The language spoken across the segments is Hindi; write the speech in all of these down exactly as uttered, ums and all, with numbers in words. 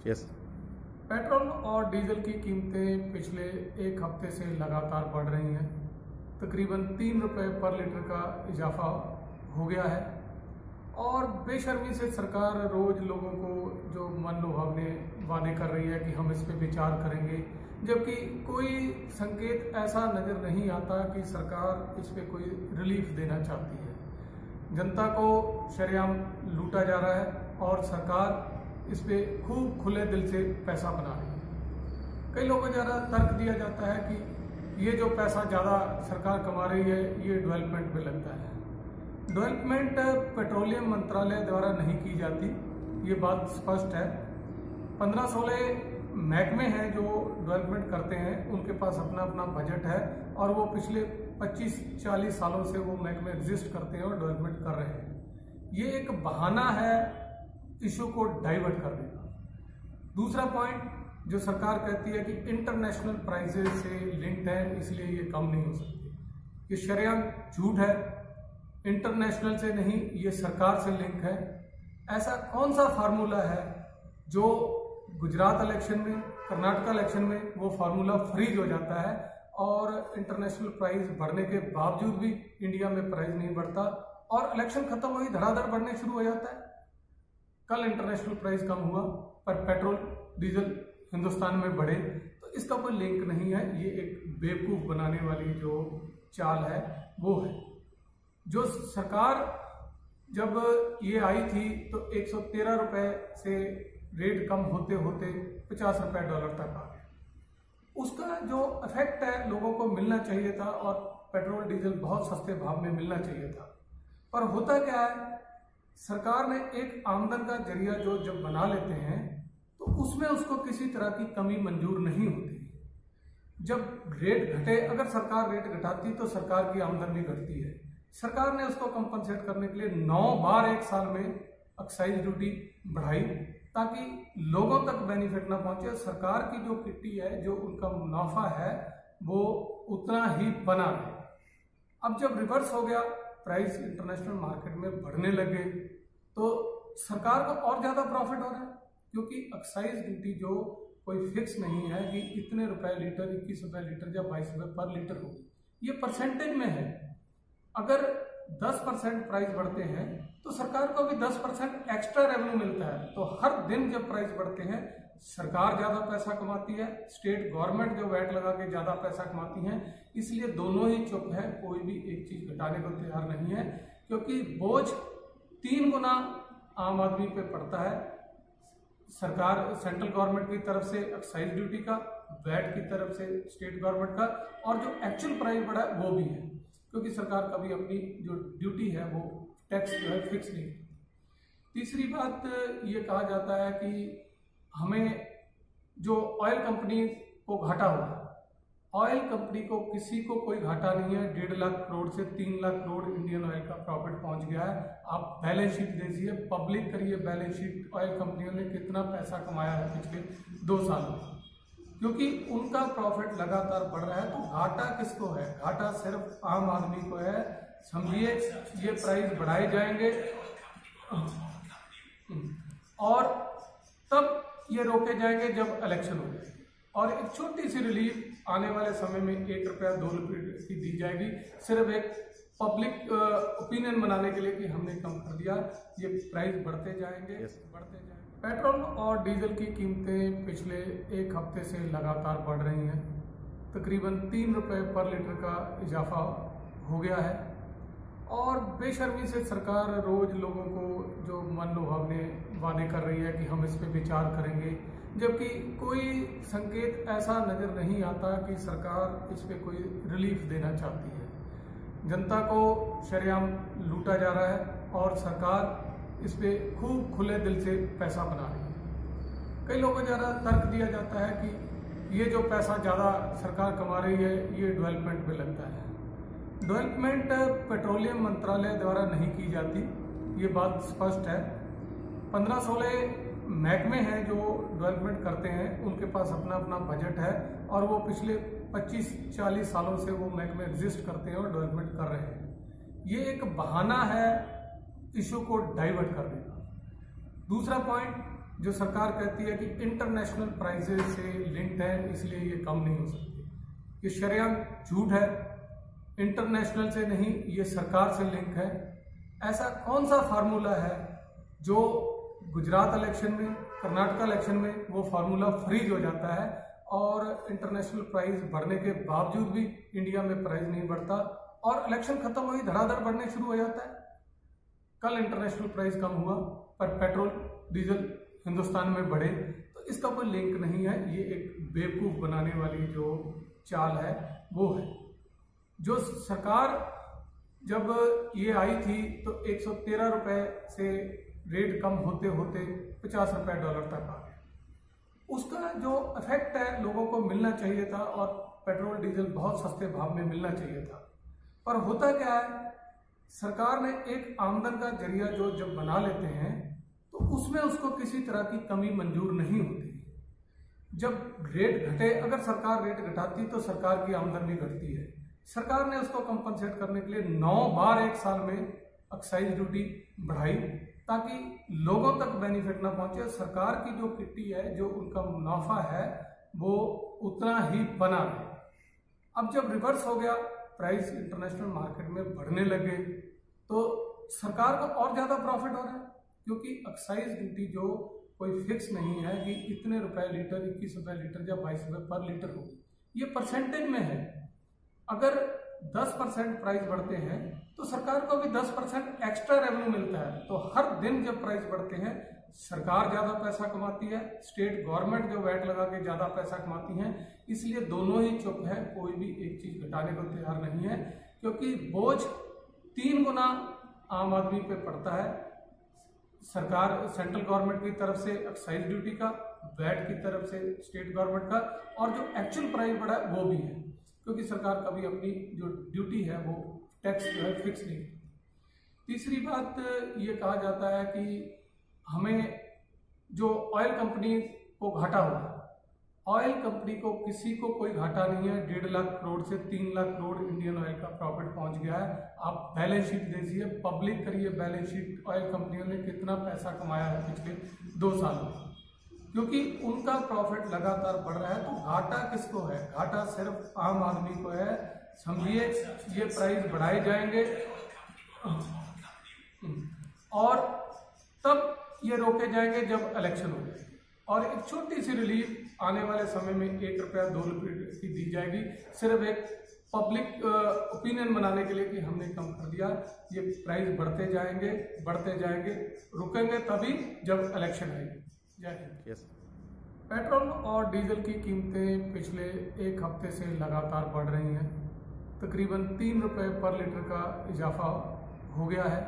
यस। पेट्रोल और डीजल की कीमतें पिछले एक हफ्ते से लगातार बढ़ रही हैं। तकरीबन तीन रुपए पर लीटर का इजाफा हो गया है और बेशर्मी से सरकार रोज लोगों को जो मन लुभावने वादे कर रही है कि हम इस पे विचार करेंगे, जबकि कोई संकेत ऐसा नजर नहीं आता कि सरकार इस पे कोई रिलीफ देना चाहती है। जनता को शरेआम लूटा जा रहा है और सरकार इस पे खूब खुले दिल से पैसा बना रही है। कई लोगों द्वारा तर्क दिया जाता है कि ये जो पैसा ज़्यादा सरकार कमा रही है ये डेवलपमेंट में लगता है। डेवलपमेंट पेट्रोलियम मंत्रालय द्वारा नहीं की जाती, ये बात स्पष्ट है। पंद्रह सोलह महकमे हैं जो डेवलपमेंट करते हैं, उनके पास अपना अपना बजट है और वो पिछले पच्चीस चालीस सालों से वो महकमे एग्जिस्ट करते हैं और डेवलपमेंट कर रहे हैं। ये एक बहाना है इशू को डाइवर्ट करने का। दूसरा पॉइंट जो सरकार कहती है कि इंटरनेशनल प्राइसेस से लिंक्ड है, इसलिए ये कम नहीं हो सकती। ये शरेआम झूठ है। इंटरनेशनल से नहीं, ये सरकार से लिंक है। ऐसा कौन सा फार्मूला है जो गुजरात इलेक्शन में, कर्नाटका इलेक्शन में वो फार्मूला फ्रीज हो जाता है और इंटरनेशनल प्राइस बढ़ने के बावजूद भी इंडिया में प्राइस नहीं बढ़ता और इलेक्शन खत्म हुई धड़ाधड़ बढ़ने शुरू हो जाता है। कल इंटरनेशनल प्राइस कम हुआ पर पेट्रोल डीजल हिंदुस्तान में बढ़े, तो इसका कोई लिंक नहीं है। ये एक बेवकूफ बनाने वाली जो चाल है वो है। जो सरकार जब ये आई थी तो एक सौ तेरह रुपए से रेट कम होते होते पचास रुपए डॉलर तक आ गया। उसका जो इफेक्ट है लोगों को मिलना चाहिए था और पेट्रोल डीजल बहुत सस्ते भाव में मिलना चाहिए था। पर होता क्या है, सरकार ने एक आमदन का जरिया जो जब बना लेते हैं तो उसमें उसको किसी तरह की कमी मंजूर नहीं होती। जब रेट घटे, अगर सरकार रेट घटाती तो सरकार की आमदन भी घटती है। सरकार ने उसको कंपनसेट करने के लिए नौ बार एक साल में एक्साइज ड्यूटी बढ़ाई ताकि लोगों तक बेनिफिट ना पहुंचे। सरकार की जो किट्टी है, जो उनका मुनाफा है, वो उतना ही बना रहे। अब जब रिवर्स हो गया, प्राइस इंटरनेशनल मार्केट में बढ़ने लगे तो सरकार को और ज्यादा प्रॉफिट हो रहा है, क्योंकि एक्साइज ड्यूटी जो कोई फिक्स नहीं है कि इतने रुपए लीटर, इक्कीस रुपए लीटर या बाईस रुपए पर लीटर होगी, ये परसेंटेज में है। अगर दस परसेंट प्राइस बढ़ते हैं तो सरकार को भी दस परसेंट एक्स्ट्रा रेवेन्यू मिलता है। तो हर दिन जब प्राइस बढ़ते हैं सरकार ज्यादा पैसा कमाती है, स्टेट गवर्नमेंट जो वैट लगा के ज्यादा पैसा कमाती है। इसलिए दोनों ही चुप है, कोई भी एक चीज घटाने को तैयार नहीं है, क्योंकि बोझ तीन गुना आम आदमी पे पड़ता है। सरकार सेंट्रल गवर्नमेंट की तरफ से एक्साइज ड्यूटी का, वैट की तरफ से स्टेट गवर्नमेंट का, और जो एक्चुअल प्राइस बढ़ा है वो भी है, क्योंकि सरकार कभी अपनी जो ड्यूटी है वो टैक्स जो है फिक्स नहीं करती। तीसरी बात ये कहा जाता है कि हमें जो ऑयल कंपनी को घाटा हुआ है, ऑयल कंपनी को किसी को कोई घाटा नहीं है। डेढ़ लाख करोड़ से तीन लाख करोड़ इंडियन ऑयल का प्रॉफिट पहुंच गया है। आप बैलेंस शीट देखिए, पब्लिक करिए बैलेंस शीट, ऑयल कंपनियों ने कितना पैसा कमाया है पिछले दो साल में, क्योंकि उनका प्रॉफिट लगातार बढ़ रहा है। तो घाटा किसको है? घाटा सिर्फ आम आदमी को है। समझिए, ये प्राइस बढ़ाए जाएंगे और तब ये रोके जाएंगे जब इलेक्शन हो जाएगी, और एक छोटी सी रिलीफ आने वाले समय में एक रुपया दो रुपये की दी जाएगी, सिर्फ एक पब्लिक ओपिनियन बनाने के लिए कि हमने कम कर दिया। ये प्राइस बढ़ते जाएंगे बढ़ते जाएंगे। पेट्रोल और डीजल की कीमतें पिछले एक हफ्ते से लगातार बढ़ रही हैं। तकरीबन तीन रुपए पर लीटर का इजाफा हो गया है और बेशर्मी से सरकार रोज लोगों को जो मन लुभावने वादे कर रही है कि हम इस पे विचार करेंगे, जबकि कोई संकेत ऐसा नजर नहीं आता कि सरकार इस पे कोई रिलीफ देना चाहती है। जनता को शरेआम लूटा जा रहा है और सरकार इस पे खूब खुले दिल से पैसा बना रही है। कई लोगों द्वारा तर्क दिया जाता है कि ये जो पैसा ज़्यादा सरकार कमा रही है ये डेवलपमेंट में लगता है। डेवलपमेंट पेट्रोलियम मंत्रालय द्वारा नहीं की जाती, ये बात स्पष्ट है। पंद्रह सोलह महकमे हैं जो डेवलपमेंट करते हैं, उनके पास अपना अपना बजट है और वो पिछले पच्चीस चालीस सालों से वो महकमे एग्जिस्ट करते हैं और डेवलपमेंट कर रहे हैं। ये एक बहाना है इशू को डाइवर्ट करने का। दूसरा पॉइंट जो सरकार कहती है कि इंटरनेशनल प्राइसेस से लिंक्ड है इसलिए ये कम नहीं हो सकती, ये शरेआम झूठ है। इंटरनेशनल से नहीं, ये सरकार से लिंक है। ऐसा कौन सा फार्मूला है जो गुजरात इलेक्शन में, कर्नाटका इलेक्शन में वो फार्मूला फ्रीज हो जाता है और इंटरनेशनल प्राइस बढ़ने के बावजूद भी इंडिया में प्राइस नहीं बढ़ता और इलेक्शन खत्म हुई धड़ाधड़ बढ़ने शुरू हो जाता है। कल इंटरनेशनल प्राइस कम हुआ पर पेट्रोल डीजल हिंदुस्तान में बढ़े, तो इसका कोई लिंक नहीं है। ये एक बेवकूफ बनाने वाली जो चाल है वो है। जो सरकार जब ये आई थी तो एक सौ तेरह रुपए से रेट कम होते होते पचास रुपए डॉलर तक आ गया। उसका जो इफेक्ट है लोगों को मिलना चाहिए था और पेट्रोल डीजल बहुत सस्ते भाव में मिलना चाहिए था। पर होता क्या है, सरकार ने एक आमदन का जरिया जो जब बना लेते हैं तो उसमें उसको किसी तरह की कमी मंजूर नहीं होती। जब रेट घटे, अगर सरकार रेट घटाती तो सरकार की आमदन भी घटती है। सरकार ने उसको कंपनसेट करने के लिए नौ बार एक साल में एक्साइज ड्यूटी बढ़ाई ताकि लोगों तक बेनिफिट ना पहुंचे। सरकार की जो किट्टी है, जो उनका मुनाफा है, वो उतना ही बना रहे। अब जब रिवर्स हो गया, प्राइस इंटरनेशनल मार्केट में बढ़ने लगे तो सरकार को और ज्यादा प्रॉफिट हो रहा है, क्योंकि एक्साइज ड्यूटी जो कोई फिक्स नहीं है कि इतने रुपए लीटर, इक्कीस रुपए लीटर या बाईस रुपए पर लीटर होगी, ये परसेंटेज में है। अगर दस परसेंट प्राइस बढ़ते हैं तो सरकार को भी दस परसेंट एक्स्ट्रा रेवेन्यू मिलता है। तो हर दिन जब प्राइस बढ़ते हैं सरकार ज्यादा पैसा कमाती है, स्टेट गवर्नमेंट जो वैट लगा के ज्यादा पैसा कमाती है। इसलिए दोनों ही चुप है, कोई भी एक चीज घटाने को तैयार नहीं है, क्योंकि बोझ तीन गुना आम आदमी पे पड़ता है। सरकार सेंट्रल गवर्नमेंट की तरफ से एक्साइज ड्यूटी का, वैट की तरफ से स्टेट गवर्नमेंट का, और जो एक्चुअल प्राइस बढ़ा है वो भी है, क्योंकि सरकार कभी अपनी जो ड्यूटी है वो टैक्स जो है फिक्स नहीं करती। तीसरी बात ये कहा जाता है कि हमें जो ऑयल कंपनी को घाटा हुआ, ऑयल कंपनी को किसी को कोई घाटा नहीं है। डेढ़ लाख करोड़ से तीन लाख करोड़ इंडियन ऑयल का प्रॉफिट पहुंच गया है। आप बैलेंस शीट देखिए, पब्लिक करिए बैलेंस शीट, ऑयल कंपनियों ने कितना पैसा कमाया है पिछले दो साल में, क्योंकि उनका प्रॉफिट लगातार बढ़ रहा है। तो घाटा किसको है? घाटा सिर्फ आम आदमी को है। समझिए, ये प्राइस बढ़ाए जाएंगे और तब ये रोके जाएंगे जब इलेक्शन हो जाएगी, और एक छोटी सी रिलीफ आने वाले समय में एक रुपया दो रुपये की दी जाएगी, सिर्फ एक पब्लिक ओपिनियन बनाने के लिए कि हमने कम कर दिया। ये प्राइस बढ़ते जाएंगे बढ़ते जाएंगे, रुकेंगे तभी जब इलेक्शन आएगी। जय हिंद। yes. पेट्रोल और डीजल की कीमतें पिछले एक हफ्ते से लगातार बढ़ रही हैं। तकरीबन तीन रुपये पर लीटर का इजाफा हो गया है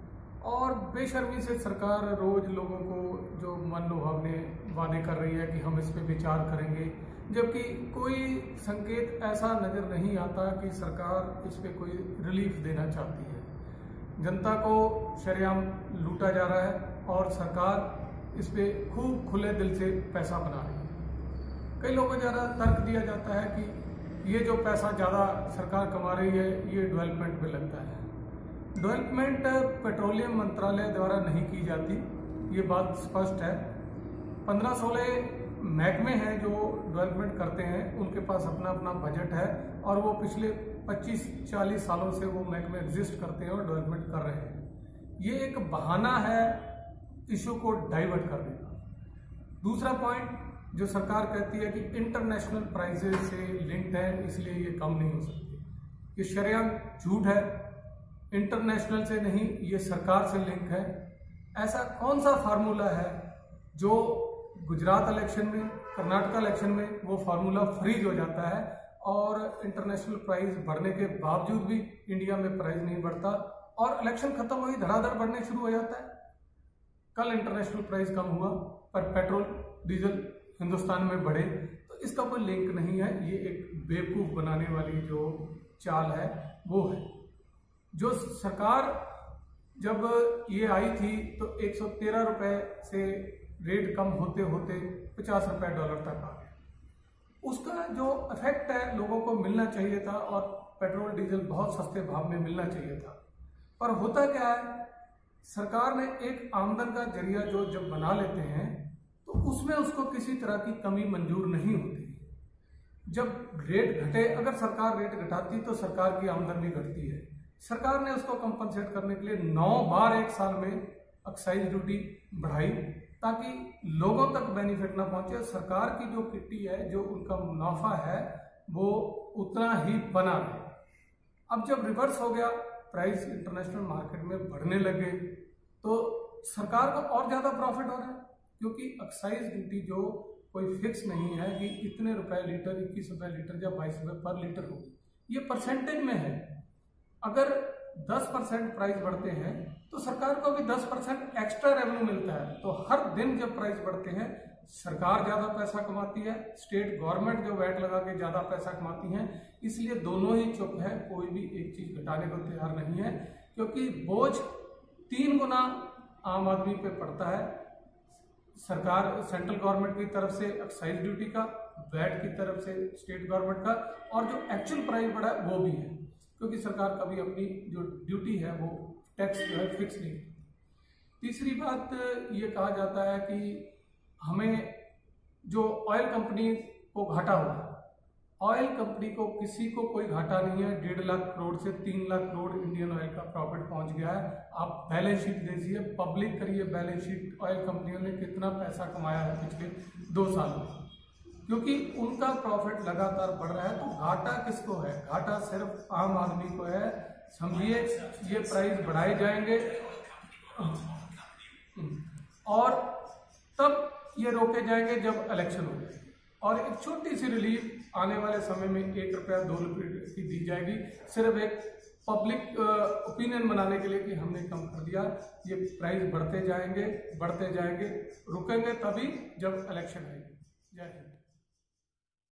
और बेशर्मी से सरकार रोज लोगों को जो मन लुभावने वादे कर रही है कि हम इस पे विचार करेंगे, जबकि कोई संकेत ऐसा नजर नहीं आता कि सरकार इस पे कोई रिलीफ देना चाहती है। जनता को शरेआम लूटा जा रहा है और सरकार इस पे खूब खुले दिल से पैसा बना रही है। कई लोगों द्वारा तर्क दिया जाता है कि ये जो पैसा ज़्यादा सरकार कमा रही है ये डेवलपमेंट में लगता है। डेवलपमेंट पेट्रोलियम मंत्रालय द्वारा नहीं की जाती, ये बात स्पष्ट है। पंद्रह सोलह महकमे हैं जो डेवलपमेंट करते हैं, उनके पास अपना अपना बजट है और वो पिछले पच्चीस चालीस सालों से वो महकमे एग्जिस्ट करते हैं और डेवलपमेंट कर रहे हैं। ये एक बहाना है इशू को डाइवर्ट करने का। दूसरा पॉइंट, जो सरकार कहती है कि इंटरनेशनल प्राइसेस से लिंक्ड है इसलिए ये कम नहीं हो सकती, ये शरेआम झूठ है। इंटरनेशनल से नहीं, ये सरकार से लिंक है। ऐसा कौन सा फार्मूला है जो गुजरात इलेक्शन में, कर्नाटका इलेक्शन में वो फार्मूला फ्रीज हो जाता है और इंटरनेशनल प्राइस बढ़ने के बावजूद भी इंडिया में प्राइस नहीं बढ़ता और इलेक्शन खत्म हुई धड़ाधड़ बढ़ने शुरू हो जाता है। कल इंटरनेशनल प्राइस कम हुआ पर पेट्रोल डीजल हिंदुस्तान में बढ़े, तो इसका कोई लिंक नहीं है। ये एक बेवकूफ बनाने वाली जो चाल है वो है। जो सरकार जब ये आई थी तो एक सौ तेरह रुपए से रेट कम होते होते पचास रुपए डॉलर तक आ गया। उसका जो इफेक्ट है लोगों को मिलना चाहिए था और पेट्रोल डीजल बहुत सस्ते भाव में मिलना चाहिए था। पर होता क्या है, सरकार ने एक आमदन का जरिया जो जब बना लेते हैं तो उसमें उसको किसी तरह की कमी मंजूर नहीं होती। जब रेट घटे, अगर सरकार रेट घटाती तो सरकार की आमदनी घटती है। सरकार ने उसको कंपनसेट करने के लिए नौ बार एक साल में एक्साइज ड्यूटी बढ़ाई ताकि लोगों तक बेनिफिट ना पहुंचे। सरकार की जो किट्टी है, जो उनका मुनाफा है, वो उतना ही बना रहे। अब जब रिवर्स हो गया, प्राइस इंटरनेशनल मार्केट में बढ़ने लगे, तो सरकार को और ज्यादा प्रॉफिट हो रहा है, क्योंकि एक्साइज ड्यूटी जो कोई फिक्स नहीं है कि इतने रुपए लीटर, इक्कीस रुपए लीटर या बाईस रुपए पर लीटर होगी, ये परसेंटेज में है। अगर दस परसेंट प्राइस बढ़ते हैं तो सरकार को भी दस परसेंट एक्स्ट्रा रेवेन्यू मिलता है। तो हर दिन जब प्राइस बढ़ते हैं, सरकार ज्यादा पैसा कमाती है, स्टेट गवर्नमेंट जो वैट लगा के ज्यादा पैसा कमाती है। इसलिए दोनों ही चुप है, कोई भी एक चीज घटाने को तैयार नहीं है, क्योंकि बोझ तीन गुना आम आदमी पे पड़ता है। सरकार, सेंट्रल गवर्नमेंट की तरफ से एक्साइज ड्यूटी का, वैट की तरफ से स्टेट गवर्नमेंट का, और जो एक्चुअल प्राइस बढ़ा है वो भी है, क्योंकि सरकार कभी अपनी जो ड्यूटी है वो टैक्स जो है फिक्स नहीं करती। तीसरी बात ये कहा जाता है कि हमें जो ऑयल कंपनी को घाटा हुआ है, ऑयल कंपनी को किसी को कोई घाटा नहीं है। डेढ़ लाख करोड़ से तीन लाख करोड़ इंडियन ऑयल का प्रॉफिट पहुंच गया है। आप बैलेंस शीट देखिए, पब्लिक करिए बैलेंस शीट, ऑयल कंपनियों ने कितना पैसा कमाया है पिछले दो साल में, क्योंकि उनका प्रॉफिट लगातार बढ़ रहा है। तो घाटा किसको है? घाटा सिर्फ आम आदमी को है। समझिए, ये प्राइस बढ़ाए जाएंगे और तब ये रोके जाएंगे जब इलेक्शन हो जाए, और एक छोटी सी रिलीफ आने वाले समय में एक रुपया दो रुपये की दी जाएगी, सिर्फ एक पब्लिक ओपिनियन बनाने के लिए कि हमने कम कर दिया। ये प्राइस बढ़ते जाएंगे बढ़ते जाएंगे, रुकेंगे तभी जब इलेक्शन आएगी। जय हिंद।